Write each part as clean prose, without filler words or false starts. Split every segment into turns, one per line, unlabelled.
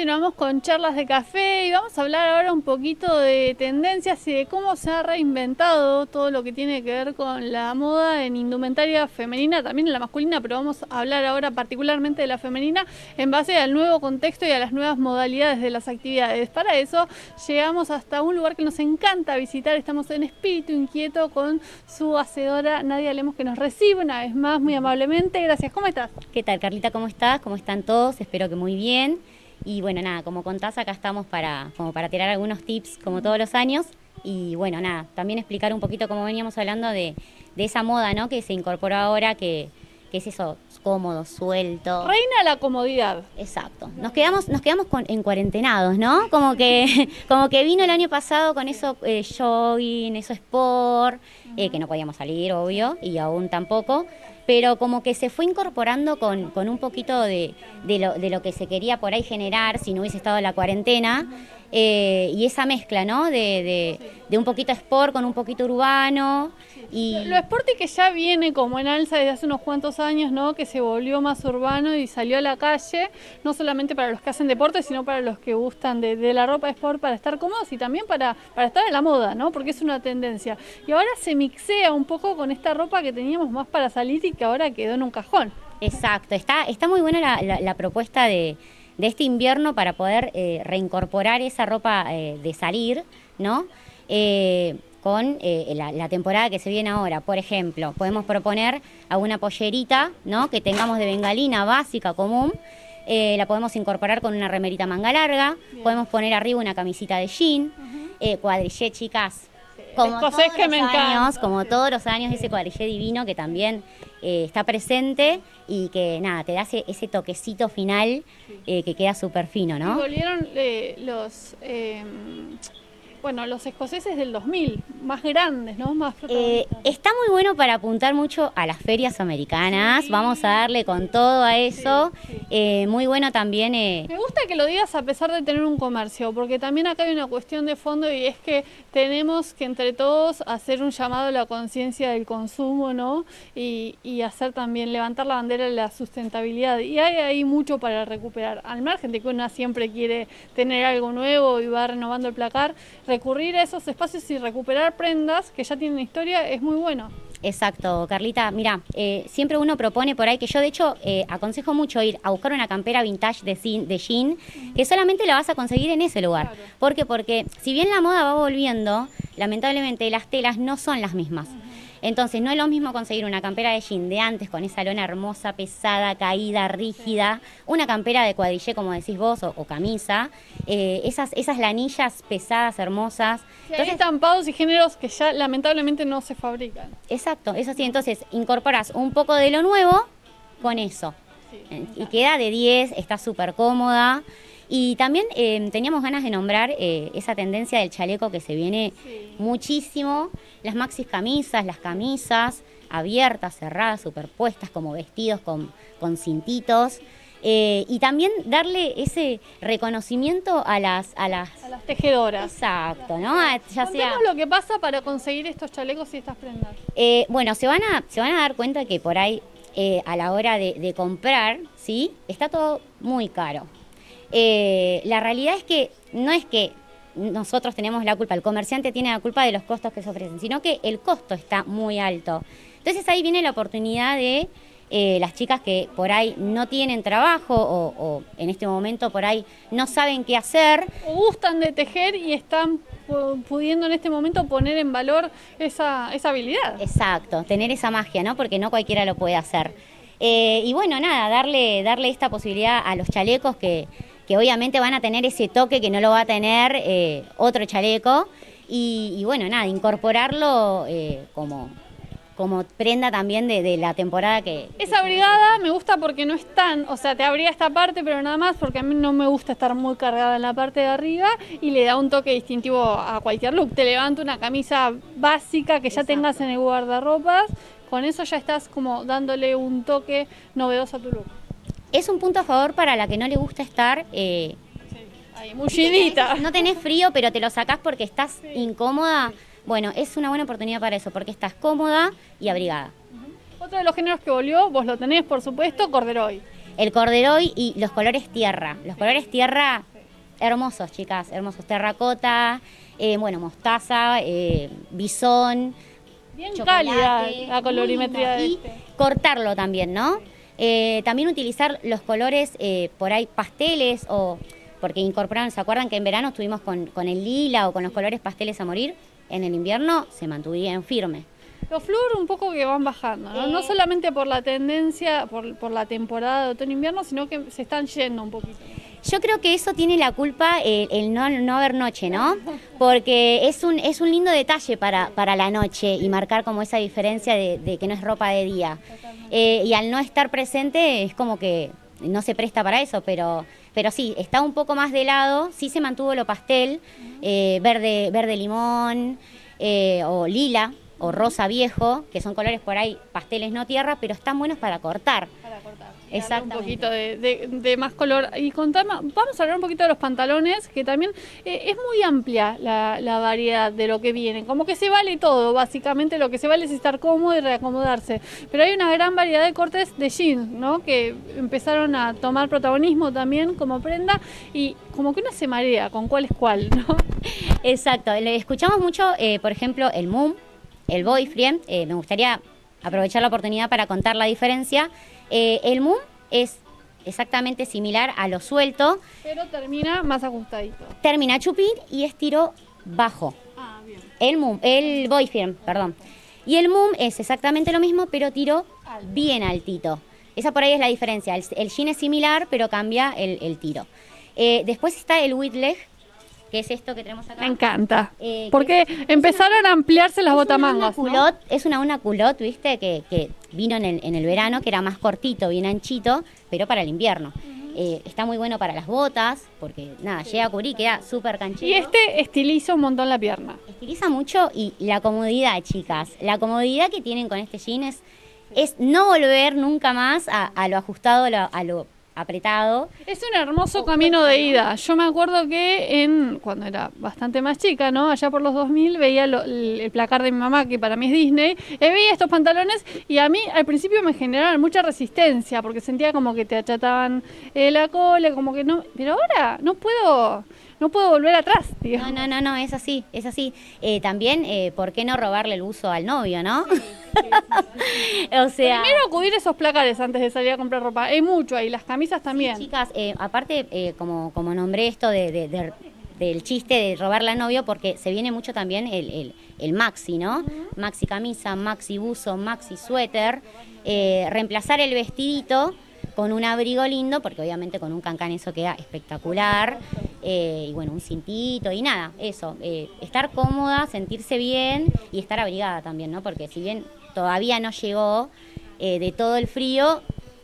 continuamos con charlas de café y vamos a hablar ahora un poquito de tendencias y de cómo se ha reinventado todo lo que tiene que ver con la moda en indumentaria femenina, también en la masculina, pero vamos a hablar ahora particularmente de la femenina en base al nuevo contexto y a las nuevas modalidades de las actividades. Para eso llegamos hasta un lugar que nos encanta visitar, estamos en Espíritu Inquieto con su hacedora Nadia Lemos, que nos recibe una vez más muy amablemente. Gracias, ¿cómo estás?
¿Qué tal, Carlita? ¿Cómo estás? ¿Cómo están todos? Espero que muy bien. Y bueno, nada, como contás, acá estamos para tirar algunos tips como todos los años. Y bueno, nada, también explicar un poquito cómo veníamos hablando de esa moda, ¿no? Que se incorporó ahora, que es eso, cómodo, suelto.
Reina la comodidad.
Exacto. Nos quedamos en cuarentenados, ¿no? Como que vino el año pasado con eso jogging, eso sport, que no podíamos salir, obvio, y aún tampoco. Pero como que se fue incorporando con un poquito de lo que se quería por ahí generar si no hubiese estado la cuarentena, y esa mezcla, ¿no? De un poquito sport con un poquito urbano. Y
lo sporty que ya viene como en alza desde hace unos cuantos años, ¿no? Que se volvió más urbano y salió a la calle, no solamente para los que hacen deporte, sino para los que gustan de la ropa sport para estar cómodos y también para estar en la moda, ¿no? Porque es una tendencia. Y ahora se mixea un poco con esta ropa que teníamos más para salir y que ahora quedó en un cajón.
Exacto, está muy buena la propuesta de este invierno para poder reincorporar esa ropa de salir, ¿no? Con la temporada que se viene ahora. Por ejemplo, podemos proponer alguna pollerita, ¿no? Que tengamos de bengalina básica, común. La podemos incorporar con una remerita manga larga. Bien. Podemos poner arriba una camisita de jean. Cuadrillé, chicas. Como todos los años, ese cuadrillé divino que también está presente y que nada, te da ese toquecito final que queda súper fino, ¿no?
Y volvieron los escoceses del 2000, más grandes, ¿no? Más
está muy bueno para apuntar mucho a las ferias americanas, sí. Vamos a darle con todo a eso, sí. Muy bueno también.
Me gusta que lo digas a pesar de tener un comercio, porque también acá hay una cuestión de fondo y es que tenemos que entre todos hacer un llamado a la conciencia del consumo, ¿no? Y hacer también, levantar la bandera de la sustentabilidad. Y hay ahí mucho para recuperar, al margen de que una siempre quiere tener algo nuevo y va renovando el placar. Recurrir a esos espacios y recuperar prendas que ya tienen historia es muy bueno.
Exacto, Carlita. Mira, siempre uno propone por ahí, que yo de hecho aconsejo mucho ir a buscar una campera vintage de jean, que solamente la vas a conseguir en ese lugar. Claro. ¿Por qué? Porque si bien la moda va volviendo, lamentablemente las telas no son las mismas. Entonces no es lo mismo conseguir una campera de jean de antes con esa lona hermosa, pesada, caída, rígida, una campera de cuadrillé como decís vos o camisa, esas lanillas pesadas, hermosas.
Sí, entonces, hay estampados y géneros que ya lamentablemente no se fabrican.
Exacto, eso sí, entonces incorporas un poco de lo nuevo con eso. Sí, y queda de 10, está súper cómoda. Y también teníamos ganas de nombrar esa tendencia del chaleco que se viene muchísimo, las maxis camisas, las camisas abiertas, cerradas, superpuestas como vestidos con cintitos, y también darle ese reconocimiento a las
tejedoras.
Exacto, ¿no?
Ya sea lo que pasa para conseguir estos chalecos y estas prendas.
Bueno, se van a dar cuenta que por ahí a la hora de comprar, ¿sí? Está todo muy caro. La realidad es que no es que nosotros tenemos la culpa, el comerciante tiene la culpa de los costos que se ofrecen, sino que el costo está muy alto. Entonces ahí viene la oportunidad de las chicas que por ahí no tienen trabajo o en este momento por ahí no saben qué hacer.
O gustan de tejer y están pudiendo en este momento poner en valor esa habilidad.
Exacto, tener esa magia, ¿no? Porque no cualquiera lo puede hacer. Y bueno, nada, darle esta posibilidad a los chalecos que obviamente van a tener ese toque que no lo va a tener otro chaleco. Y bueno, nada, incorporarlo como prenda también de la temporada que...
Esa brigada me gusta porque no es tan, o sea, te abriga esta parte, pero nada más porque a mí no me gusta estar muy cargada en la parte de arriba y le da un toque distintivo a cualquier look. Te levanta una camisa básica que ya tengas en el guardarropas, con eso ya estás como dándole un toque novedoso a tu look.
Es un punto a favor para la que no le gusta estar...
ahí, mullidita.
No tenés frío, pero te lo sacás porque estás incómoda. Bueno, es una buena oportunidad para eso, porque estás cómoda y abrigada.
Otro de los géneros que volvió, vos lo tenés, por supuesto, corderoy.
El corderoy y los colores tierra. Los colores tierra hermosos, chicas, hermosos. Terracota, bueno, mostaza, bisón,
Bien
chocolate,
cálida la
muy
colorimetría
lindo.
de
Y cortarlo también, ¿no? También utilizar los colores por ahí pasteles o porque incorporaron, ¿se acuerdan que en verano estuvimos con el lila o con los colores pasteles a morir? En el invierno se mantuvieron firmes.
Los flúor un poco que van bajando, ¿no? No solamente por la tendencia, por la temporada de otoño-invierno, sino que se están yendo un poquito.
Yo creo que eso tiene la culpa el no haber noche, ¿no? Porque es un lindo detalle para la noche y marcar como esa diferencia de que no es ropa de día. Y al no estar presente es como que no se presta para eso, pero sí, está un poco más de lado, sí se mantuvo lo pastel, verde limón o lila o rosa viejo, que son colores por ahí pasteles no tierra, pero están buenos para cortar.
Para cortar.
Exactamente.
Un poquito de más color. Y contame, vamos a hablar un poquito de los pantalones, que también es muy amplia la variedad de lo que viene. Como que se vale todo, básicamente lo que se vale es estar cómodo y reacomodarse. Pero hay una gran variedad de cortes de jeans, ¿no? Que empezaron a tomar protagonismo también como prenda y como que uno se marea con cuál es cuál, ¿no?
Exacto. Le escuchamos mucho, por ejemplo, el mum, el boyfriend. Me gustaría aprovechar la oportunidad para contar la diferencia. El mum es exactamente similar a lo suelto.
Pero termina más ajustadito.
Termina chupín y es tiro bajo.
Ah, bien.
El boyfriend, perdón. Y el mum es exactamente lo mismo, pero tiro bien altito. Esa por ahí es la diferencia. El jean es similar, pero cambia el tiro. Después está el wide leg, que es esto que tenemos acá.
Me encanta. Porque empezaron a ampliarse las botamangas, ¿no?
Es una culot, ¿viste? Que vino en el verano, que era más cortito, bien anchito, pero para el invierno. Está muy bueno para las botas, porque nada, llega a cubrir, queda súper canchero.
Y este estiliza un montón la pierna.
Estiliza mucho y la comodidad, chicas. La comodidad que tienen con este jean es no volver nunca más a lo ajustado, a lo apretado.
Es un hermoso camino de ida. Yo me acuerdo que cuando era bastante más chica, ¿no? Allá por los 2000 veía el placar de mi mamá, que para mí es Disney, veía estos pantalones y a mí al principio me generaban mucha resistencia porque sentía como que te achataban la cola, como que no, pero ahora no puedo volver atrás, tío.
No, es así, es así. También, ¿por qué no robarle el uso al novio, no? O sea,
primero acudir a esos placares antes de salir a comprar ropa. Hay mucho ahí, las camisas también.
sí, chicas, aparte, como nombré esto del chiste de robarle al novio, porque se viene mucho también el maxi, ¿no? Maxi camisa, maxi buzo, maxi suéter. Reemplazar el vestidito con un abrigo lindo, porque obviamente con un cancán eso queda espectacular, y bueno, un cintito y nada, eso, estar cómoda, sentirse bien y estar abrigada también, ¿no? Porque si bien todavía no llegó de todo el frío,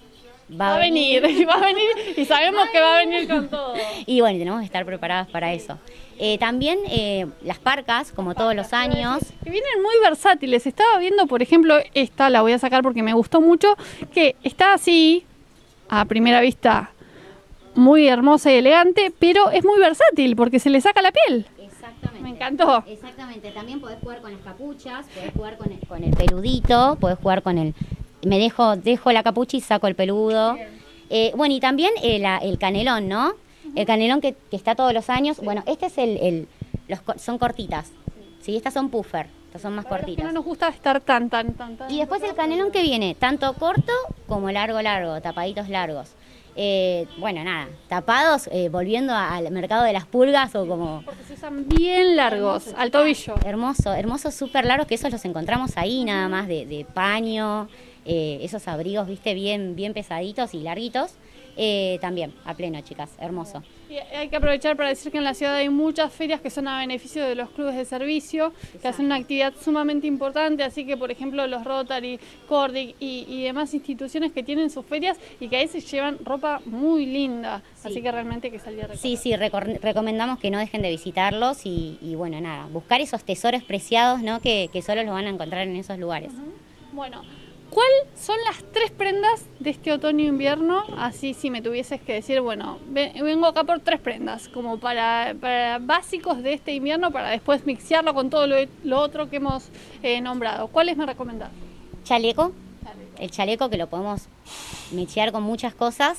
va a venir
y sabemos que va a venir con todo.
Y bueno, tenemos que estar preparadas para eso. También las parcas, como todos los años.
Que vienen muy versátiles. Estaba viendo, por ejemplo, esta la voy a sacar porque me gustó mucho, que está así, a primera vista, muy hermosa y elegante, pero es muy versátil porque se le saca la piel.
Exactamente.
Me encantó.
Exactamente. También podés jugar con las capuchas, podés jugar con el peludito, podés jugar con el... dejo la capucha y saco el peludo. Bueno, y también el canelón, ¿no? El canelón que está todos los años. Sí. Bueno, este es son cortitas. Sí, estas son puffer, estas son más cortitas.
Que no nos gusta estar tan.
Y después el canelón que viene, tanto corto como largo, tapaditos largos. Bueno, nada, tapados, volviendo al mercado de las pulgas o como...
Porque se usan bien largos, hermoso, al tobillo.
Hermosos, súper largos, que esos los encontramos ahí nada más de paño, esos abrigos, viste, bien pesaditos y larguitos. También, a pleno, chicas, hermoso.
Y hay que aprovechar para decir que en la ciudad hay muchas ferias que son a beneficio de los clubes de servicio, que hacen una actividad sumamente importante, así que por ejemplo los Rotary, Cordic y demás instituciones que tienen sus ferias y que ahí se llevan ropa muy linda, sí. Así que realmente hay que salir a recorrer.
Sí, recomendamos que no dejen de visitarlos y bueno, nada, buscar esos tesoros preciados, ¿no? que solo los van a encontrar en esos lugares.
Bueno, ¿cuáles son las 3 prendas de este otoño-invierno? Así si me tuvieses que decir, bueno, vengo acá por 3 prendas, como para básicos de este invierno, para después mixearlo con todo lo otro que hemos nombrado. ¿Cuáles me recomendás?
Chaleco. El chaleco que lo podemos mixear con muchas cosas.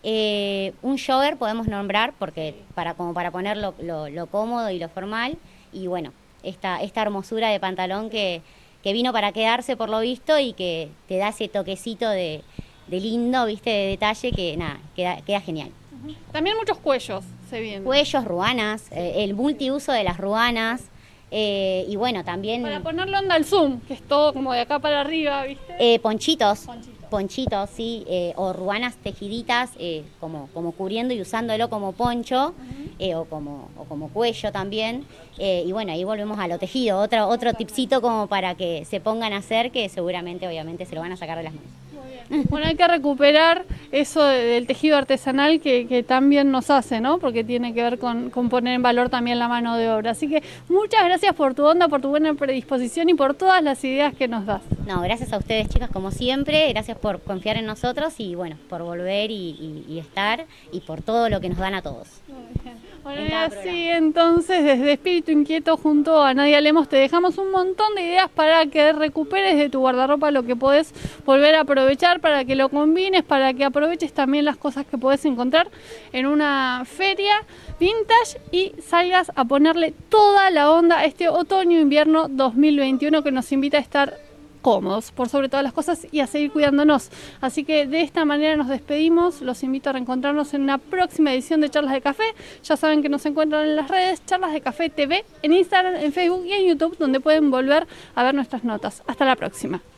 Un jogger podemos nombrar, porque como para poner lo cómodo y lo formal, y bueno, esta hermosura de pantalón que vino para quedarse por lo visto y que te da ese toquecito de lindo, viste, de detalle que nada, queda genial.
También muchos cuellos se vienen.
Cuellos, ruanas, el multiuso de las ruanas, y bueno, también...
Para ponerlo onda al zoom, que es todo como de acá para arriba, ¿viste?
Ponchitos, sí, o ruanas tejiditas, como cubriendo y usándolo como poncho, o como cuello también. Y bueno, ahí volvemos a lo tejido, otro tipcito como para que se pongan a hacer, que seguramente, obviamente, se lo van a sacar de las manos.
Bueno, hay que recuperar eso del tejido artesanal que tan bien nos hace, ¿no? Porque tiene que ver con poner en valor también la mano de obra. Así que muchas gracias por tu onda, por tu buena predisposición y por todas las ideas que nos das.
No, gracias a ustedes, chicas, como siempre. Gracias por confiar en nosotros y, bueno, por volver y estar, y por todo lo que nos dan a todos.
Bueno, y así entonces, desde Espíritu Inquieto junto a Nadia Lemos te dejamos un montón de ideas para que recuperes de tu guardarropa lo que podés volver a aprovechar, para que lo combines, para que aproveches también las cosas que podés encontrar en una feria vintage y salgas a ponerle toda la onda a este otoño-invierno 2021 que nos invita a estar cómodos, por sobre todas las cosas, y a seguir cuidándonos. Así que de esta manera nos despedimos, los invito a reencontrarnos en una próxima edición de Charlas de Café. Ya saben que nos encuentran en las redes Charlas de Café TV, en Instagram, en Facebook y en YouTube, donde pueden volver a ver nuestras notas. Hasta la próxima.